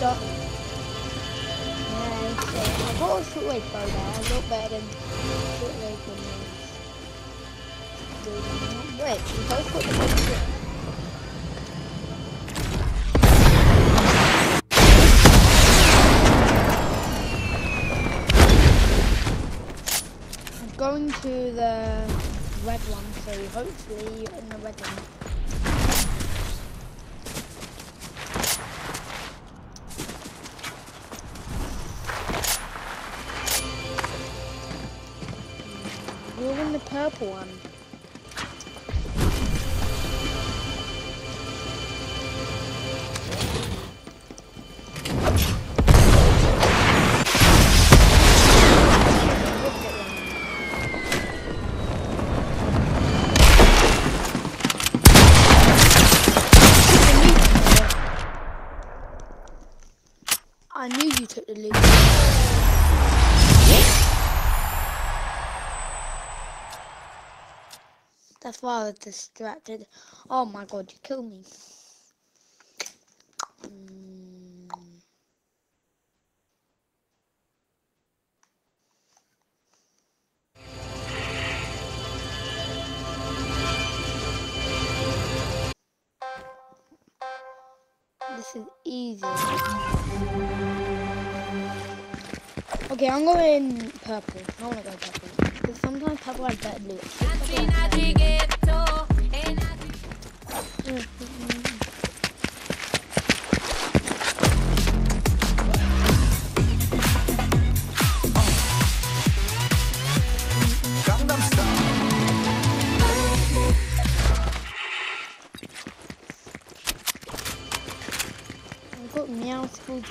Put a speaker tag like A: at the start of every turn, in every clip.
A: start. Yeah, so I got a short range bow there, a lot better than short range one. Wait, we both got the same shit. I'm going to the red one, so hopefully you're in the red one. You're in the purple one. I knew you took the loot. That's why I was distracted. Oh my god, you killed me. This is easy. Okay, I'm going purple. I want to go purple. Because sometimes purple has better loot. I've got meows called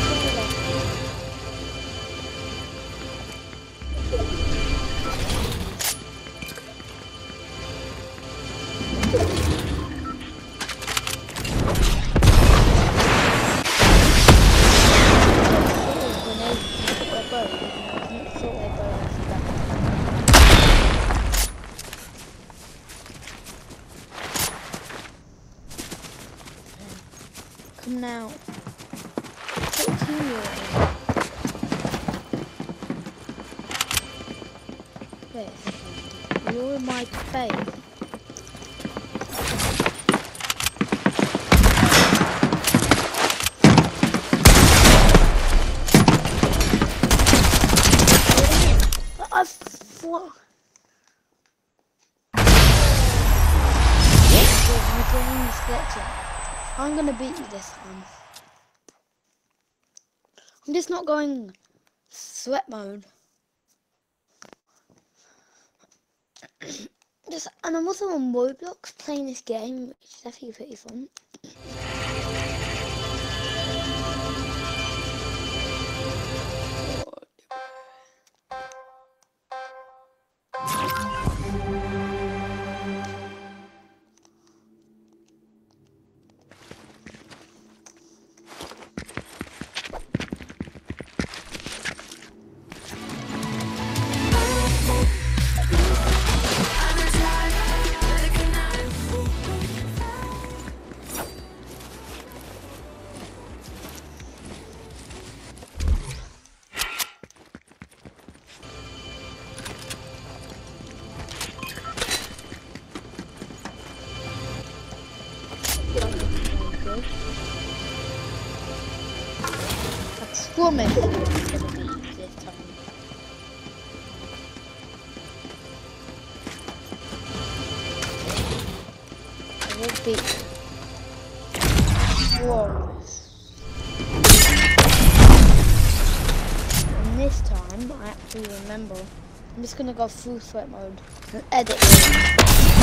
A: Come now. What team you're in? This. You're in my face. I'm gonna beat you this time. I'm just not going sweat mode. And I'm also on Roblox playing this game, which is definitely pretty fun. I promise it's gonna be this time. I will beat you. Whoa. And this time, I actually remember. I'm just gonna go full sweat mode and edit it.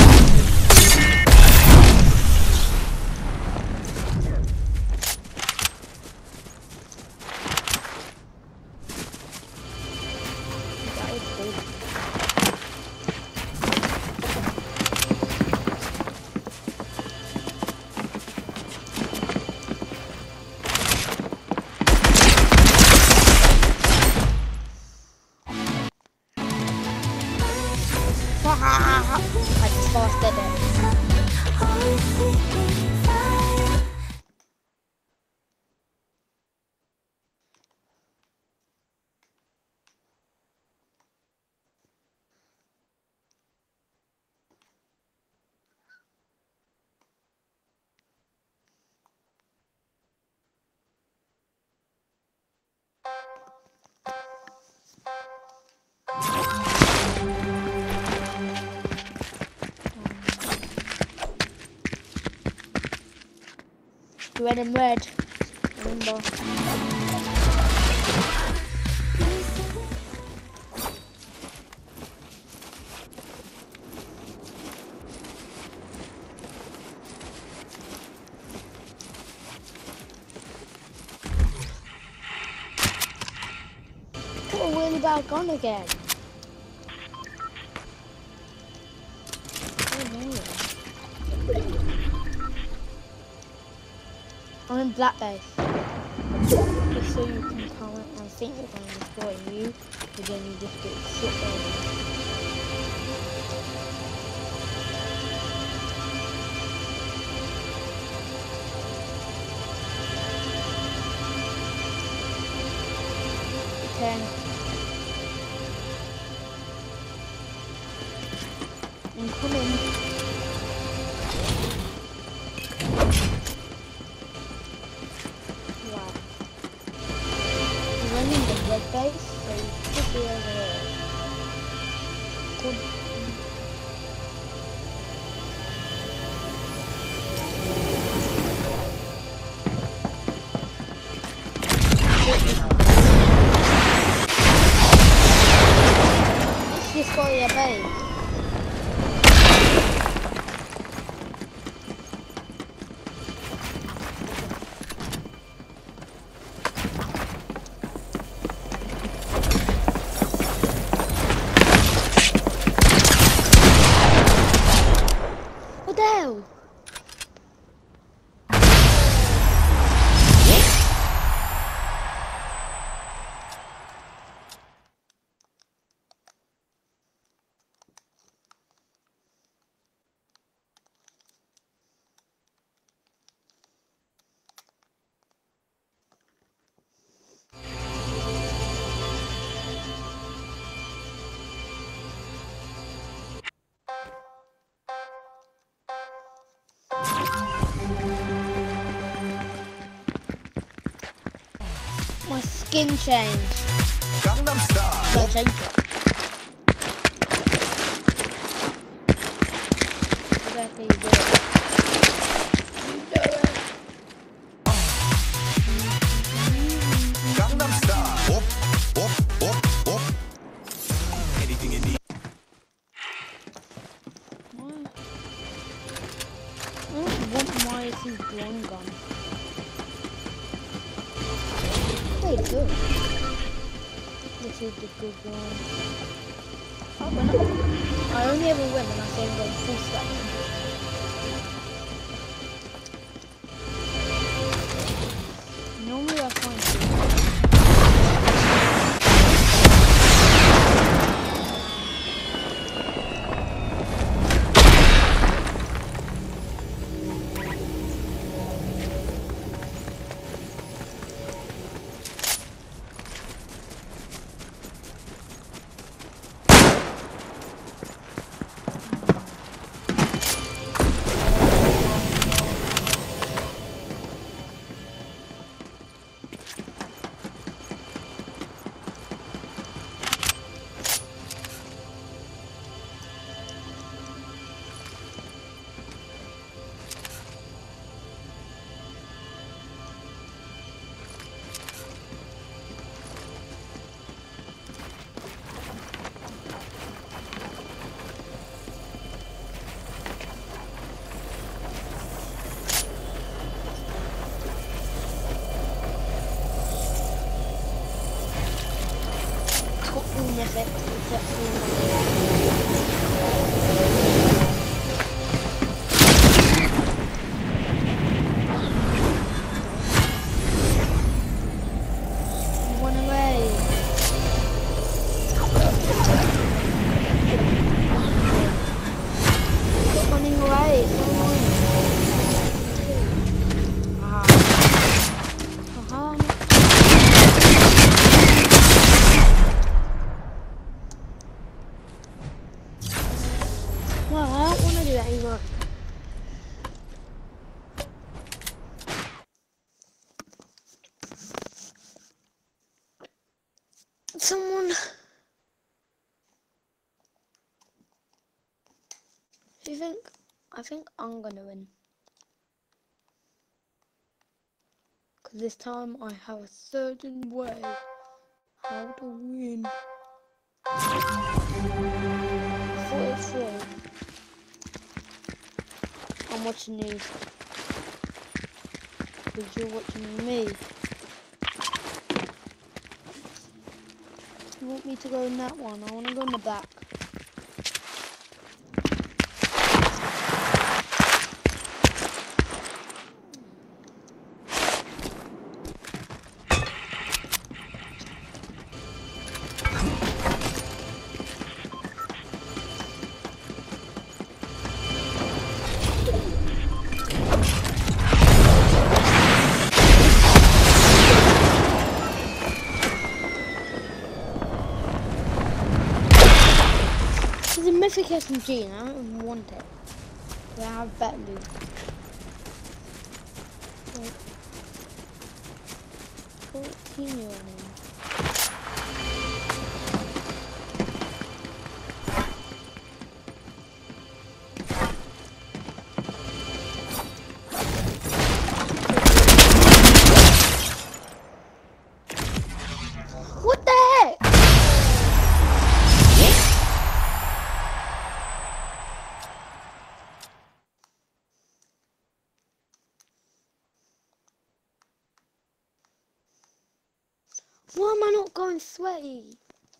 A: I just lost it. red and red. Remember. Put a really bad gun again. I'm in black base. Just so you can comment and think you're going to destroy you, but then you just get shit over. Okay. I'm coming. Base, so you should be over there. Cool. Let's just go to your base. What the hell? My skin changed.
B: Gangnam Style.
A: Don't change it. Exactly, you do it. You do it.
B: Gangnam Style. Op. Anything you need.
A: What? I don't want my blonde gun. Pretty good. This is the good one. I only ever win when I say I'm going full stack. Normally I find someone. Do you think? I think I'm gonna win. Because this time I have a certain way how to win. 43. I'm watching you. Because you're watching me. You want me to go in that one? I want to go in the back. It's a mythic SMG and I don't even want it. But I have better loot. Wait. 14-year-old. What the heck? Why am I not going sweaty?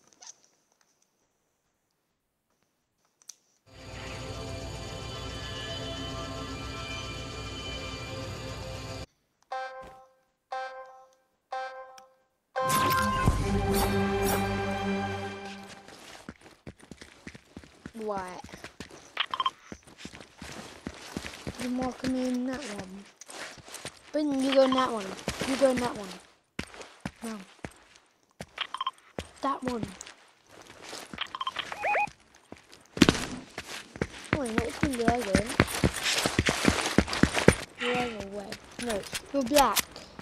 A: Right. You're marking me in that one. But you go in that one. You go in that one. No. That one. Oh, wait, which one did I go in? You're either way. No, you're black.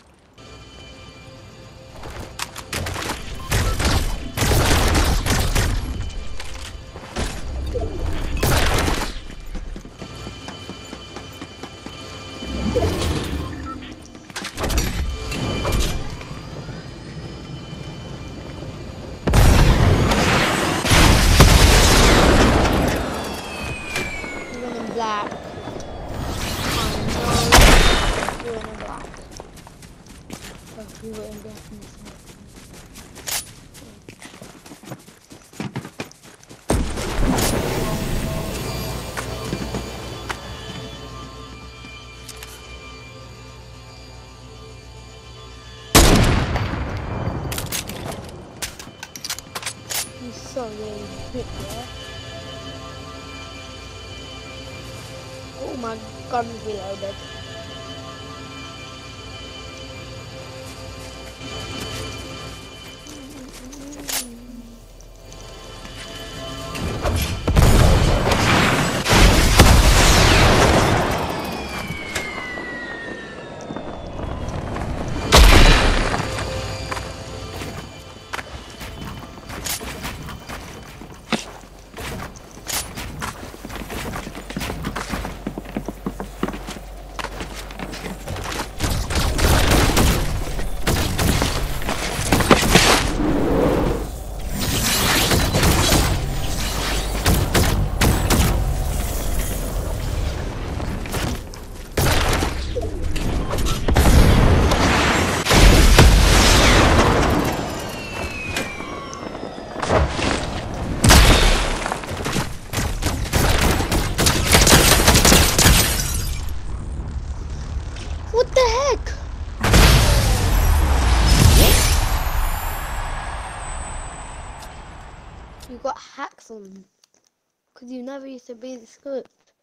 A: Black. Oh no, you're in black. Fuck, you were in black in this one. You so really hit there. Oh, my gun's reloaded. What the heck? You got hacks on them. Because you never used to be this good.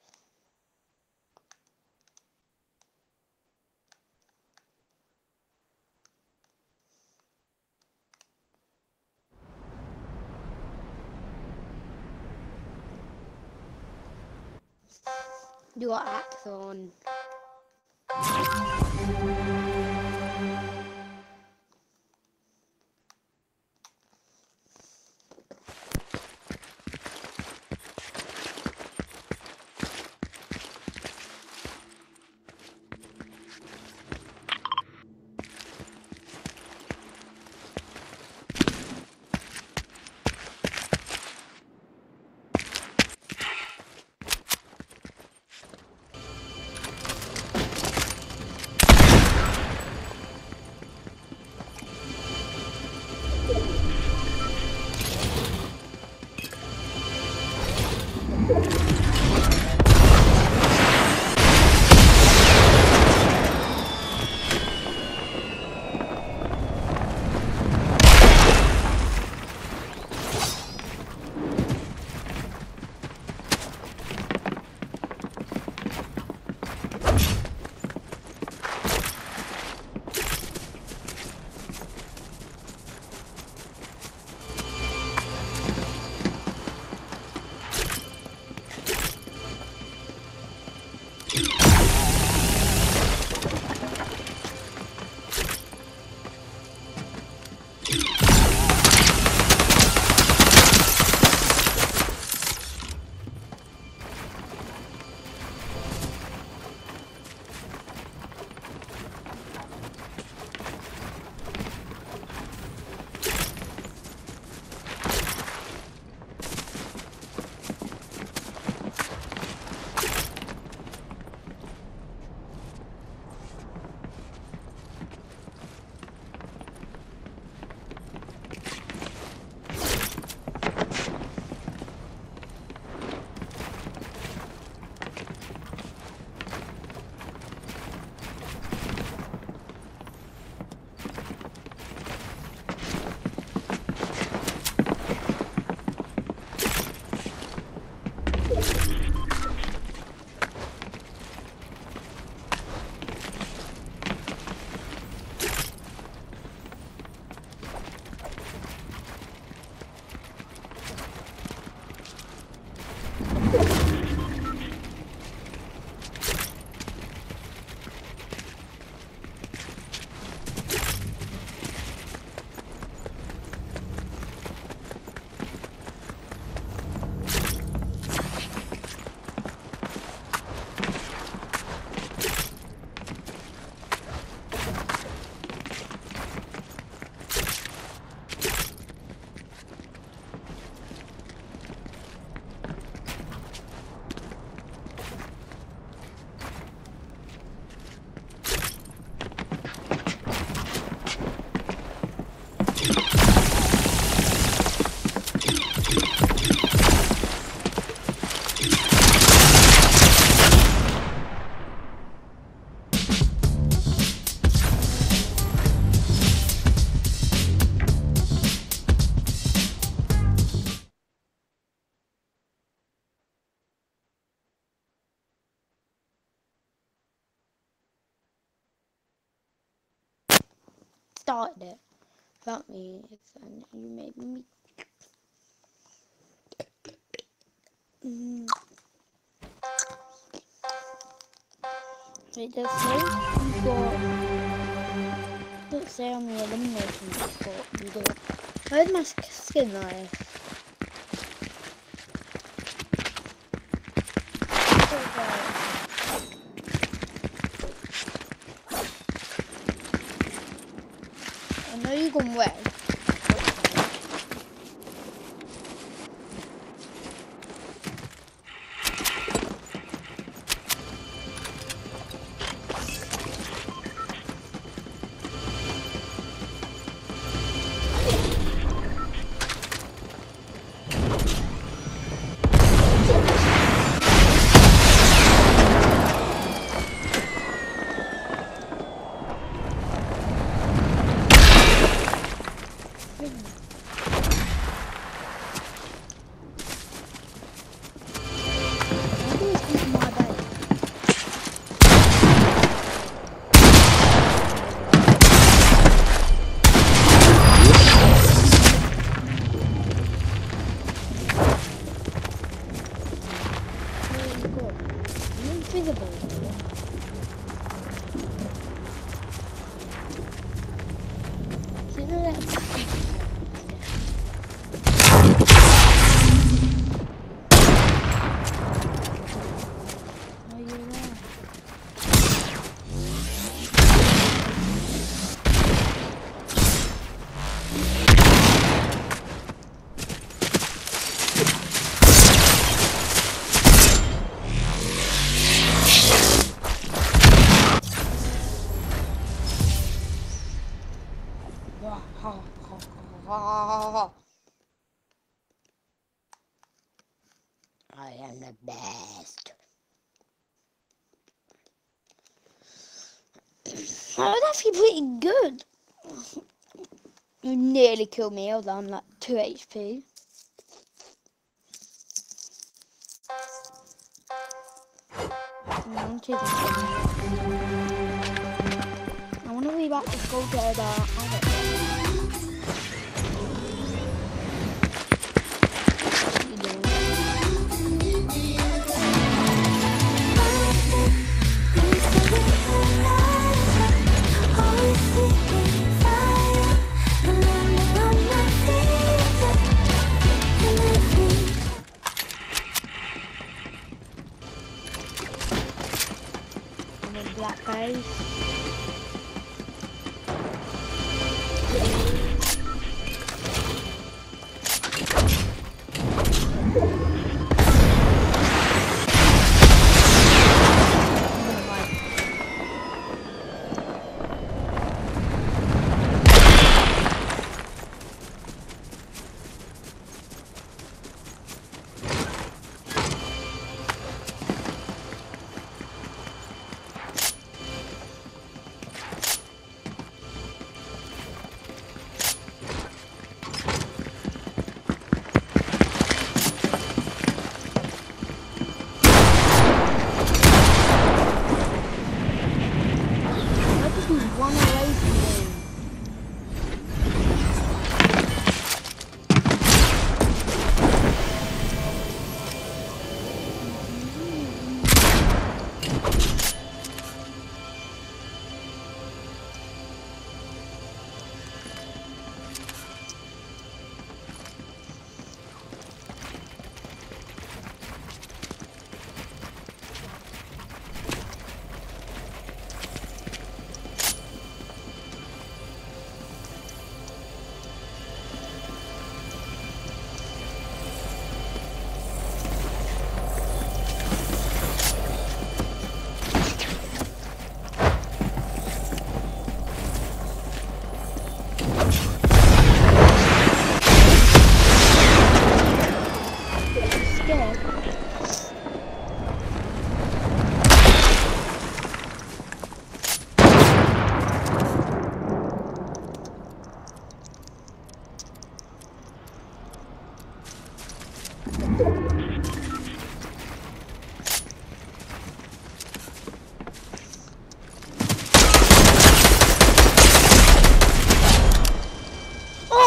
A: You got hacks on. started it without me, and you made me. It does say you got. Let's say on the elimination report you do. Where's my skin knife? I know you're gone red. Invisible. Do you know that? Oh, you're there. I am the best. That was actually pretty good. You nearly killed me, although I'm like 2 HP. I want to be back to go to the other. Black guys.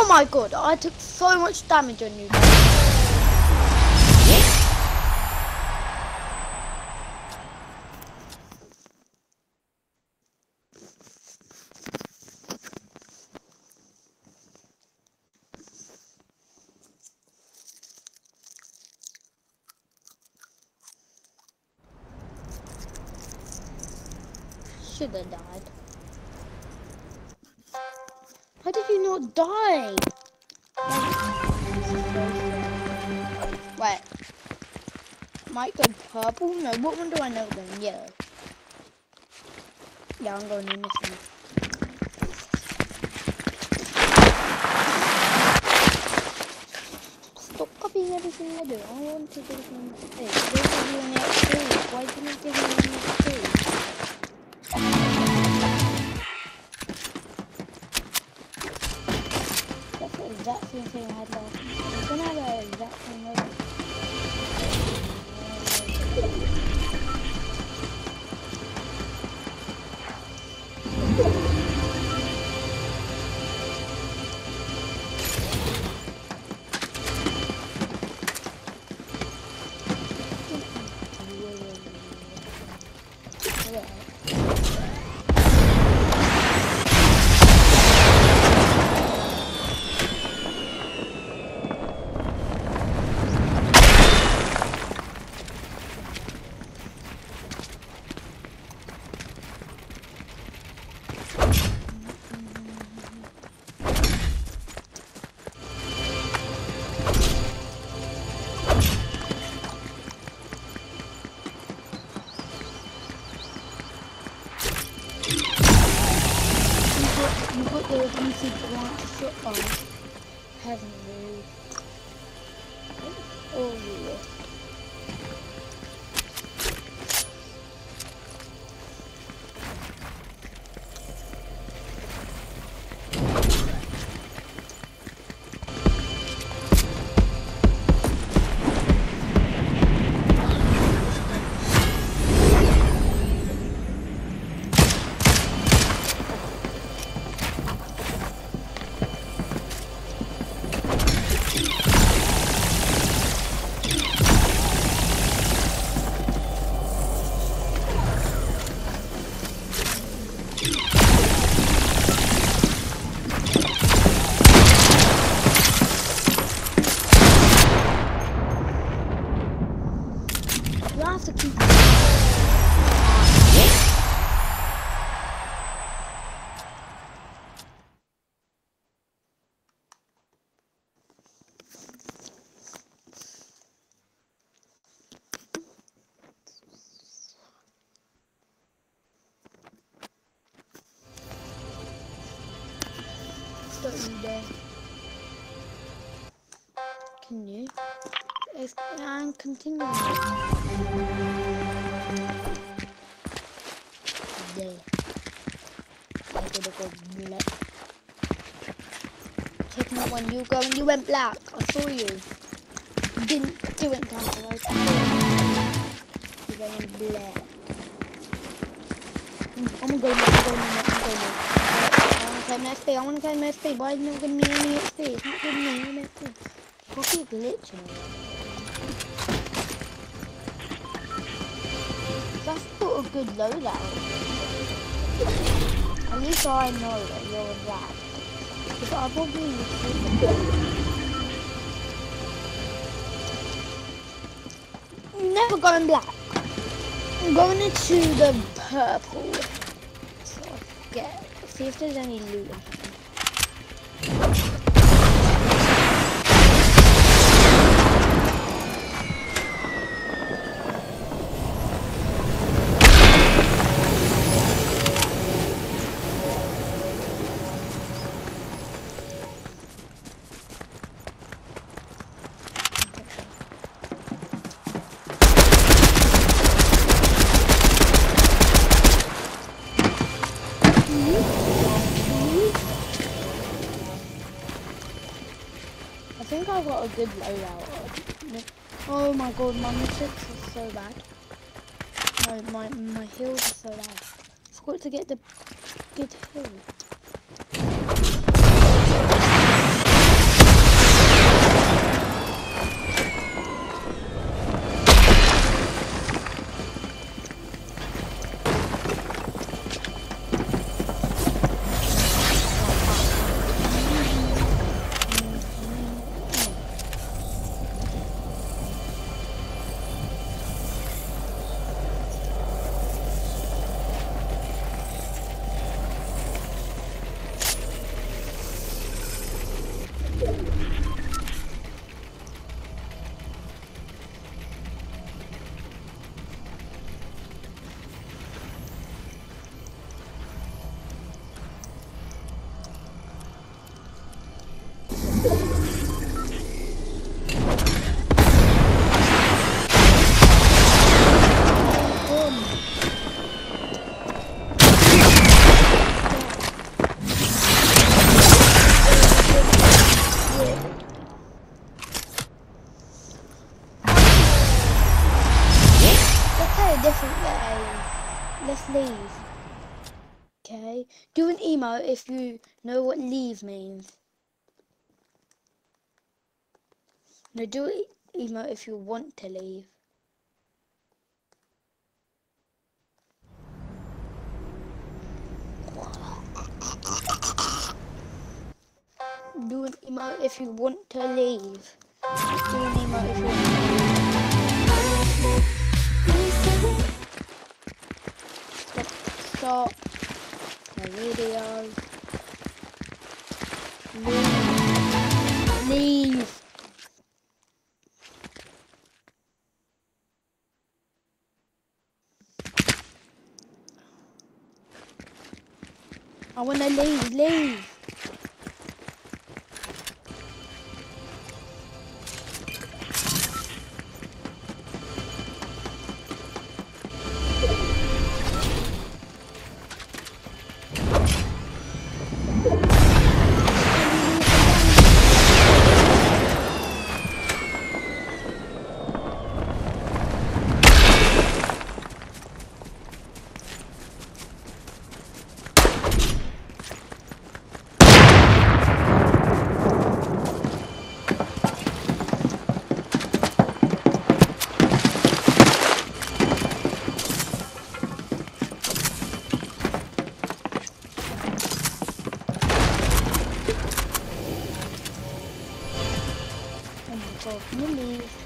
A: my god, I took so much damage on you. Should have died. How did you not die? Wait. Might go purple? No, what one do I know then? Yellow. Yeah, I'm going in this one. Stop copying everything I do. I want to do something. Hey, they give you an XP. Why didn't you give me an XP? That's the exact same thing I had last time. I'm gonna have the exact same way. Haven't we? Oh yeah. You have to keep. Don't you dare. Can you? And continue. There. I gotta go black. Check that one. You went black. I saw you. You didn't do it in time, right? You went black. I'm gonna go now. I wanna claim SP. Why is it not giving me any XP? It's not giving me any XP. What's he glitching? That's still a good loadout. At least I know that you're that. Because I probably never going black. I'm going into the purple. So I get. See if there's any loot. I think I got a good loadout. Oh my god, my mistakes are so bad. My heals are so bad. I forgot to get the good heal. Do an emo if you know what leave means. No, do an emo if you want to leave. Do an emo if you want to leave. Do an emo if you want to leave. Stop the video. Leave. I wanna leave. Oh my god, can you leave?